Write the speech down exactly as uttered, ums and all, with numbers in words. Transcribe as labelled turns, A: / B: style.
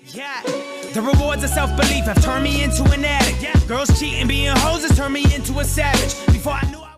A: Yeah, the rewards of self-belief have turned me into an addict. Yeah, girls cheating, being hoes has turned me into a savage. Before I knew I